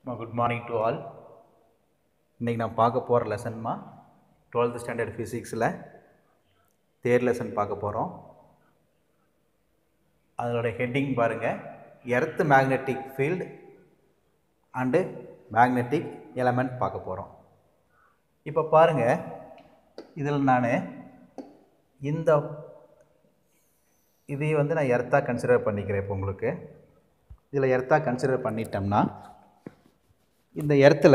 Good morning to all. இன்னைக்கு நான் பார்க்க போகிற லெசன்மா 12th ஸ்டாண்டர்ட் ஃபிசிக்ஸில் தேர்ட் லெசன் பார்க்க போகிறோம். அதோட ஹெட்டிங் பாருங்கள், earth magnetic field and magnetic element பார்க்க போகிறோம். இப்போ பாருங்கள், இதில் நான் இதை நான் எர்த்தாக கன்சிடர் பண்ணிக்கிறேன். இப்போ உங்களுக்கு இதில் எர்த்தாக கன்சிடர் பண்ணிட்டோம்னா, இந்த எர்த்தில்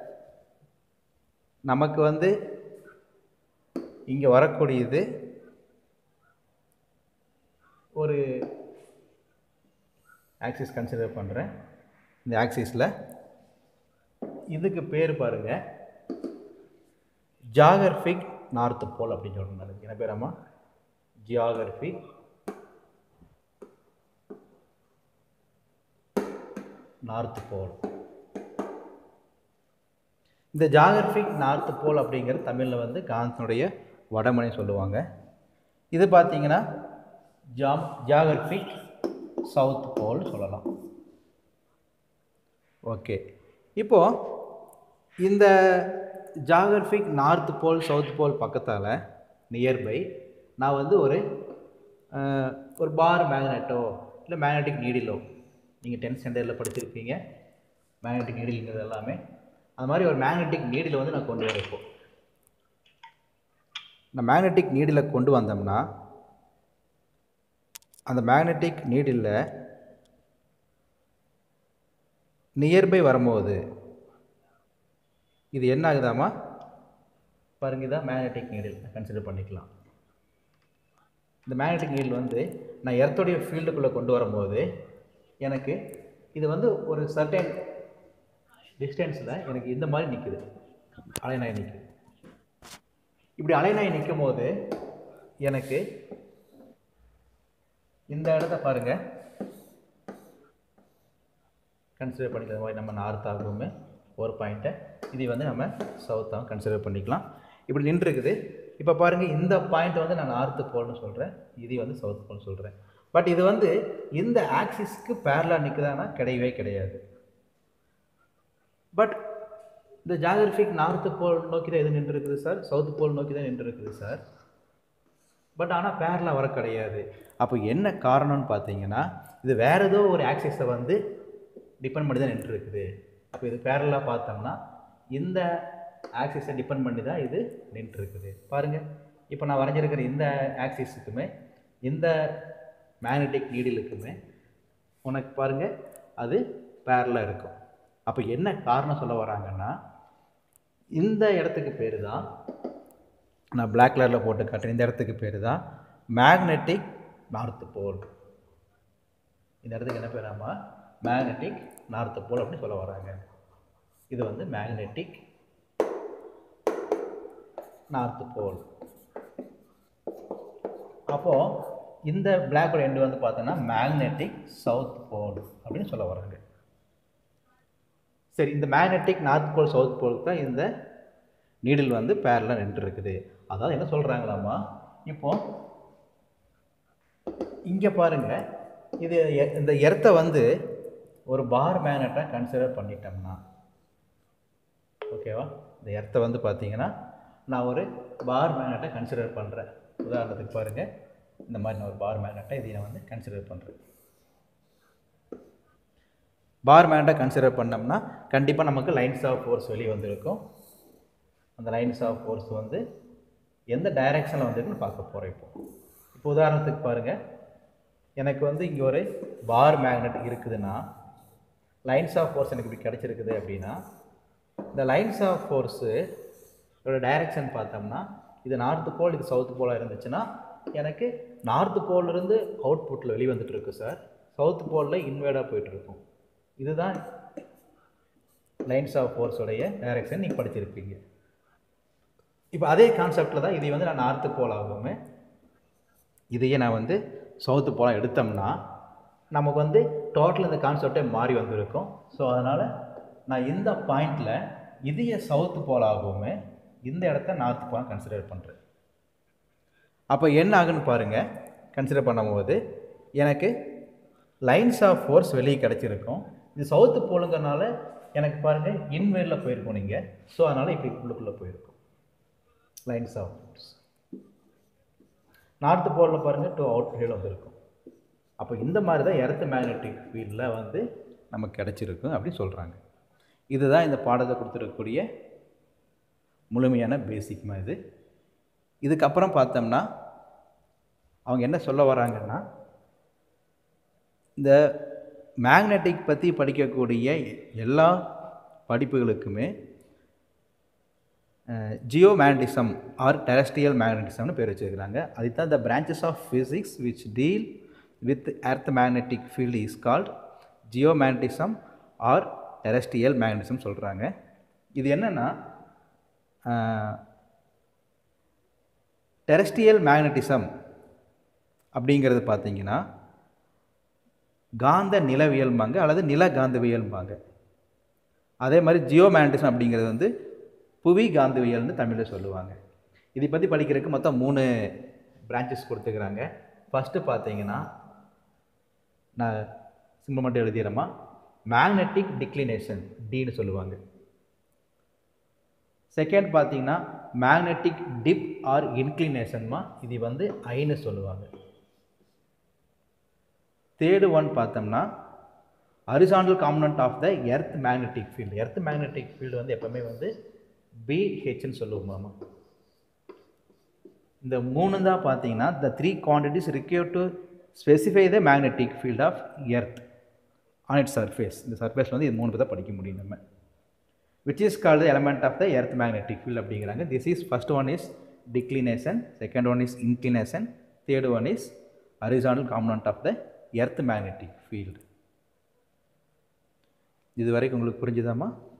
நமக்கு இங்கே வரக்கூடியது ஒரு ஆக்சிஸ் கன்சிடர் பண்ணுறேன். இந்த ஆக்சிஸில் இதுக்கு பேர் பாருங்கள், ஜியாகிரபிக் நார்த் போல் அப்படின்னு சொல்கிறாங்க. என்ன பேராமா? ஜியாகிரபிக் நார்த் போல். இந்த ஜியாகிரபிக் நார்த் போல் அப்படிங்கிறது தமிழில் காந்தனுடைய வடமனை சொல்லுவாங்க. இது பார்த்தீங்கன்னா ஜியாகிரபிக் சவுத் போல் சொல்லலாம். ஓகே, இப்போது இந்த geographic north pole south pole பக்கத்தால் நியர்பை நான் ஒரு பார் மேக்னெட்டோ இல்லை மேக்னெட்டிக் நீடிலோ, நீங்கள் 10th ஸ்டாண்டர்டில் படிச்சிருப்பீங்க மேக்னெட்டிக் நீடில்ங்கிறது எல்லாமே. அது மாதிரி ஒரு மேக்னெட்டிக் நீடில் நான் கொண்டு வரப்போம். இந்த மேக்னெட்டிக் நீடில் கொண்டு வந்தோம்னா, அந்த மேக்னெட்டிக் நீடில் நியர்பை வரும்போது இது என்ன ஆகுதாமா பாருங்க, இதான் மேக்னெட்டிக் நீடில் கன்சிடர் பண்ணிக்கலாம். இந்த மேக்னெட்டிக் நீடில் நான் எர்த்தோடைய ஃபீல்டுக்குள்ளே கொண்டு வரும்போது எனக்கு இது ஒரு சர்டைன் டிஸ்டன்ஸில் எனக்கு இந்த மாதிரி நிற்குது, அலைனாய் நிற்குது. இப்படி அலைனாய் நிற்கும் போது எனக்கு இந்த இடத்த பாருங்கள் கன்சிடர் பண்ணிக்கலாம். மாதிரி நம்ம நார்த்தாகவும் ஒரு பாயிண்ட்டை இது நம்ம சவுத்தாகவும் கன்சிடர் பண்ணிக்கலாம். இப்படி நின்றுருக்குது. இப்போ பாருங்கள், இந்த பாயிண்ட் நான் நார்த்து போல்னு சொல்கிறேன், இது சவுத் போல்னு சொல்கிறேன். பட் இது இந்த ஆக்சிஸ்க்கு பேரலாக நிற்குதானா? கிடையவே கிடையாது. பட் இந்த ஜியாகிரபிக் நார்த்து போல் நோக்கி தான் எது நின்று இருக்குது சார்? சவுத் போல் நோக்கி தான் நின்று இருக்குது சார். பட் ஆனால் பேரலாக வர கிடையாது. அப்போ என்ன காரணம்னு பார்த்தீங்கன்னா, இது வேறு ஏதோ ஒரு ஆக்சிஸை டிபெண்ட் பண்ணி தான் நின்று இருக்குது. அப்போ இது பேரலாக பார்த்தோம்னா இந்த ஆக்சிஸை டிபெண்ட் பண்ணி தான் இது நின்று இருக்குது. பாருங்கள், இப்போ நான் வரைஞ்சிருக்கிற இந்த ஆக்சிஸுக்குமே இந்த மேக்னெட்டிக் நீடிலுக்குமே உனக்கு பாருங்கள் அது பேரலாக இருக்கும். அப்போ என்ன காரணம் சொல்ல வராங்கன்னா, இந்த இடத்துக்கு பேர் தான் நான் பிளாக் கலரில் போட்டு காட்டுறேன். இந்த இடத்துக்கு பேர் தான் மேக்னெட்டிக் நார்த் போல். இந்த இடத்துக்கு என்ன பேராமா? மேக்னெட்டிக் நார்த் போல் அப்படின்னு சொல்ல வராங்க. இது மேக்னெட்டிக் நார்த் போல். அப்போது இந்த பிளாக் எண்டு பார்த்தோன்னா மேக்னெட்டிக் சவுத் போல் அப்படின்னு சொல்ல வராங்க. சரி, இந்த magnetic north pole south pole தான் இந்த நீடில் பேரலாக நின்று இருக்குது. அதாவது என்ன சொல்கிறாங்களாமா, இப்போது இங்கே பாருங்கள், இது இந்த எர்த்தை ஒரு பார் மேக்னெட்டாக கன்சிடர் பண்ணிட்டோம்னா, ஓகேவா? இந்த எர்த்தை பார்த்தீங்கன்னா நான் ஒரு பார் மேக்னெட்டாக கன்சிடர் பண்ணுறேன். உதாரணத்துக்கு பாருங்கள், இந்த மாதிரி நான் ஒரு பார் மேக்னெட்டை இதை நான் கன்சிடர் பண்ணுறேன். பார் மேக்னெட்டை கன்சிடர் பண்ணோம்னா கண்டிப்பாக நமக்கு லைன்ஸ் ஆஃப் ஃபோர்ஸ் வெளியே வந்திருக்கும். அந்த லைன்ஸ் ஆஃப் ஃபோர்ஸ் எந்த டைரெக்ஷனில் வந்துருக்குன்னு பார்க்க போகிறோம். இப்போ உதாரணத்துக்கு பாருங்கள், எனக்கு இங்கே ஒரு பார் மேக்னெட் இருக்குதுன்னா, லைன்ஸ் ஆஃப் ஃபோர்ஸ் எனக்கு இப்படி கிடச்சிருக்குது அப்படின்னா, இந்த லைன்ஸ் ஆஃப் ஃபோர்ஸு டைரெக்ஷன் பார்த்தோம்னா இது நார்த்து போல், இது சவுத்து போலாக இருந்துச்சுன்னா எனக்கு நார்த்து போலிருந்து அவுட்புட்டில் வெளியே வந்துட்டுருக்கு சார், சவுத்து போலில் இன்வேர்டாக போயிட்டுருக்கும். இதுதான் லைன்ஸ் ஆஃப் ஃபோர்ஸோடைய டைரெக்ஷன் நீங்கள் படிச்சிருப்பீங்க. இப்போ அதே கான்செப்டில் தான் இதை நான் நார்த்து போல் ஆகுமே, இதையே நான் சவுத்து போலாக எடுத்தோம்னா நமக்கு டோட்டல் இந்த கான்செப்டே மாறி வந்திருக்கும். ஸோ அதனால் நான் இந்த பாயிண்டில் இதையே சவுத்து போல் ஆகுமே, இந்த இடத்த நார்த்து போலாக கன்சிடர் பண்ணுறேன். அப்போ என்ன ஆகுன்னு பாருங்கள், கன்சிடர் பண்ணும்போது எனக்கு லைன்ஸ் ஆஃப் ஃபோர்ஸ் வெளியே கிடச்சிருக்கும். இது சவுத்து போலுங்கிறனால எனக்கு பாருங்கள் இன்வேரில் போயிருக்கோம் நீங்கள், ஸோ அதனால் இப்படி உள்ளுக்குள்ளே போயிருக்கும் லைன்ஸ் ஆஃப் ஃபோர்ஸ். நார்த் போலில் பாருங்கள் 2 அவுட் சைடில் வந்துருக்கும். அப்போ இந்த மாதிரி தான் எர்த் மேக்னெட்டிக் ஃபீல்டில் வந்து நமக்கு கிடச்சிருக்கும் அப்படின்னு சொல்கிறாங்க. இதுதான் இந்த பாடத்தை கொடுத்துருக்கக்கூடிய முழுமையான பேசிக் இது. இதுக்கப்புறம் பார்த்தோம்னா அவங்க என்ன சொல்ல வராங்கன்னா, இந்த மேக்னெட்டிக் பற்றி படிக்கக்கூடிய எல்லா படிப்புகளுக்குமே ஜியோமேக்னட்டிசம் ஆர் டெரஸ்ட்ரியல் மேக்னட்டிசம்னு பேர் வச்சுருக்கிறாங்க. அதுதான் the branches of physics which deal with earth magnetic field is called geomagnetism or terrestrial magnetism சொல்கிறாங்க. இது என்னென்னா, டெரஸ்ட்ரியல் மேக்னட்டிசம் அப்படிங்கிறது பார்த்தீங்கன்னா காந்த நிலவியல்பாங்க அல்லது நில காந்தவியல்பாங்க. அதே மாதிரி ஜியோமேக்னட்டிசம் அப்படிங்கிறது வந்து புவி காந்தவியல்னு தமிழில் சொல்லுவாங்க. இதை பற்றி படிக்கிறதுக்கு மொத்தம் 3 பிரான்ச்சஸ் கொடுத்துக்கிறாங்க. ஃபஸ்ட்டு பார்த்தீங்கன்னா நான் சிம்பிள் மட்டும் எழுதிடுறேம்மா, மேக்னெட்டிக் டிக்ளினேஷன் டின்னு சொல்லுவாங்க. செகண்ட் பார்த்தீங்கன்னா மேக்னெட்டிக் டிப் ஆர் இன்க்ளினேஷன்மா, இது வந்து ஐன்னு சொல்லுவாங்க. தேர்டு ஒன் பார்த்தோம்னா horizontal component of the earth magnetic field. Earth magnetic field வந்து எப்பவுமே வந்து பிஹெச்ன்னு சொல்லுவோம். இந்த 3 தான் பார்த்தீங்கன்னா the 3 quantities required to specify the magnetic field of earth on its surface. இந்த சர்ஃபேஸில் வந்து இது 3 தான் படிக்க முடியும் நம்ம. Which is called element of the earth magnetic field அப்படிங்கிறாங்க. This is first one is declination, second one is inclination, third one is horizontal component of the earth magnetic field. இது வரைக்கும் உங்களுக்கு புரிஞ்சுதாம்மா?